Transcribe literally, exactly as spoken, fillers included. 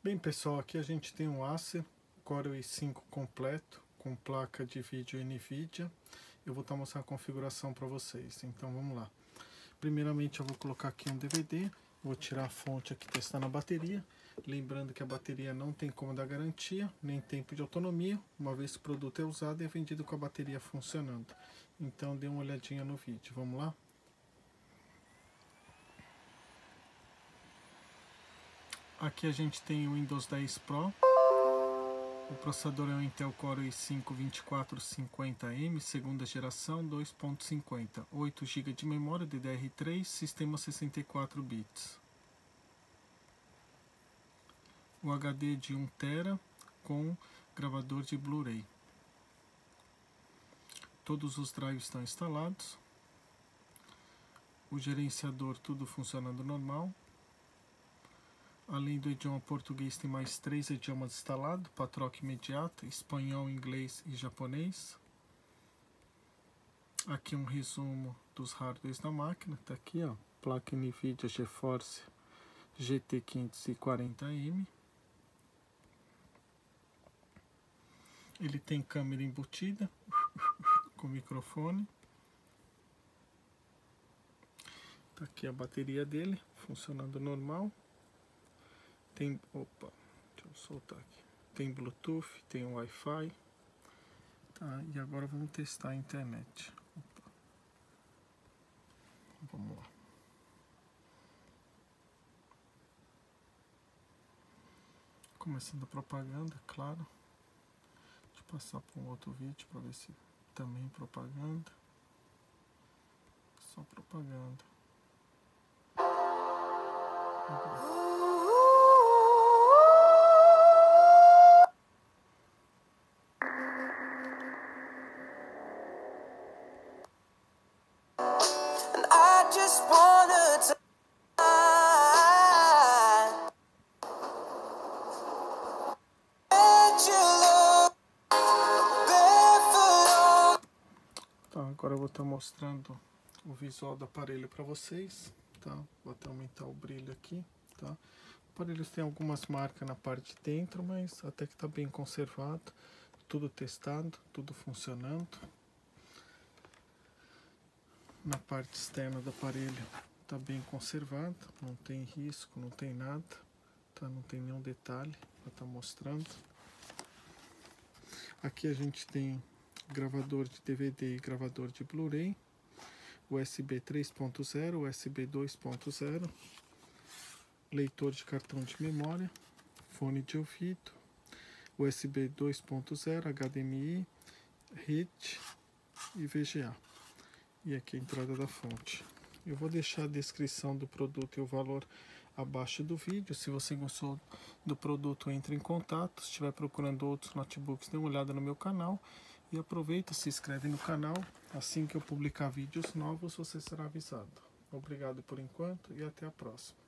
Bem pessoal, aqui a gente tem um Acer Core i cinco completo com placa de vídeo NVIDIA. Eu vou estar mostrando a configuração para vocês, então vamos lá. Primeiramente eu vou colocar aqui um D V D, vou tirar a fonte aqui, testar na bateria. Lembrando que a bateria não tem como dar garantia, nem tempo de autonomia, uma vez que o produto é usado e é vendido com a bateria funcionando. Então dê uma olhadinha no vídeo, vamos lá? Aqui a gente tem o Windows dez Pro, o processador é o Intel Core i cinco vinte e quatro cinquenta M, segunda geração, dois ponto cinquenta, oito gigas de memória D D R três, sistema sessenta e quatro bits. O H D de um tera com gravador de Blu-ray. Todos os drives estão instalados. O gerenciador tudo funcionando normal. Além do idioma português, tem mais três idiomas instalados para troca imediata: espanhol, inglês e japonês. Aqui um resumo dos hardwares da máquina. Está aqui, ó, placa NVIDIA GeForce G T quinhentos e quarenta M. Ele tem câmera embutida com microfone. Tá aqui a bateria dele funcionando normal. Tem, opa, deixa eu soltar aqui. Tem Bluetooth, tem Wi-Fi. Tá, e agora vamos testar a internet. Opa. Vamos lá. Começando a propaganda, claro. Deixa eu passar para um outro vídeo para ver se também propaganda. Só propaganda. Agora. Tá, agora eu vou estar mostrando o visual do aparelho para vocês, tá? Vou até aumentar o brilho aqui, tá? O aparelho tem algumas marcas na parte de dentro, mas até que tá bem conservado, tudo testado, tudo funcionando. Na parte externa do aparelho tá bem conservado, não tem risco, não tem nada, tá? Não tem nenhum detalhe para estar mostrando. Aqui a gente tem gravador de D V D e gravador de Blu-ray, U S B três ponto zero, U S B dois ponto zero, leitor de cartão de memória, fone de ouvido, U S B dois ponto zero, H D M I, R I T e V G A. E aqui a entrada da fonte. Eu vou deixar a descrição do produto e o valor abaixo do vídeo. Se você gostou do produto, entre em contato. Se estiver procurando outros notebooks, dê uma olhada no meu canal. E aproveita, se inscreve no canal. Assim que eu publicar vídeos novos, você será avisado. Obrigado por enquanto e até a próxima.